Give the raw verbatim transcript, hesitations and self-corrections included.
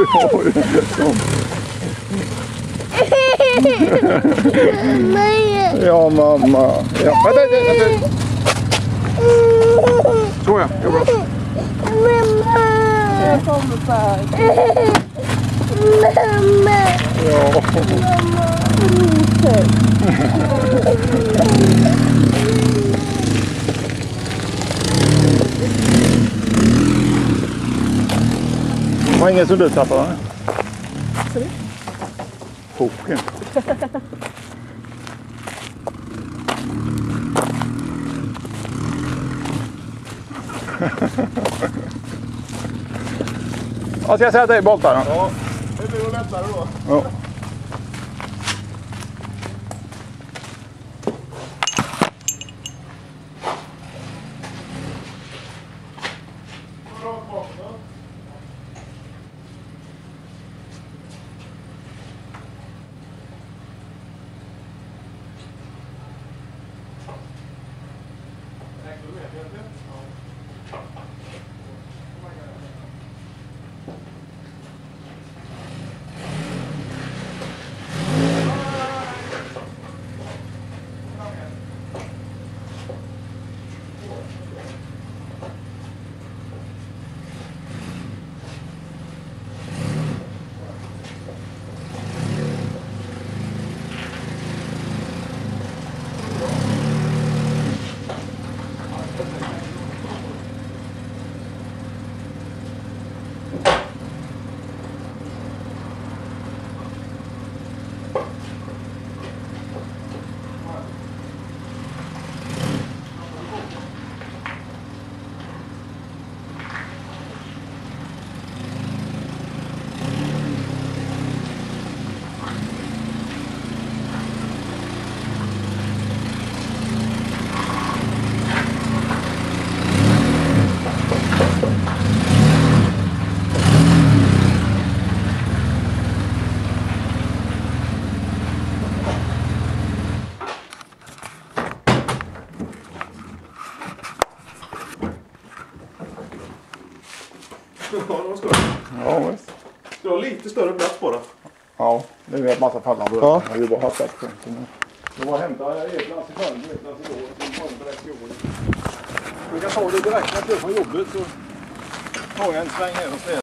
oj, oj. Ja, mamma. Ja, vänta, vänta, vänta. Så ja, det är bra. Mamma. Jag kommer för. Mamma. Ja. Mamma. Det var ingen som du tappade, va? Sorry? Hoken. Ja, ska jag säga dig boltar? Ja, det blir nog lättare då. Ja. Ja, det var skoj. Ja, visst. Du har lite större plats på det. Ja, det är en massa fallan på det. Ja. Jag vill bara ha plats på det. Jag var hämtade ett glas i sjön, ett glas i år, så var det direkt i år. Du kan ta det direkt när jag kör från jobbet så tar jag en sväng här och ställer.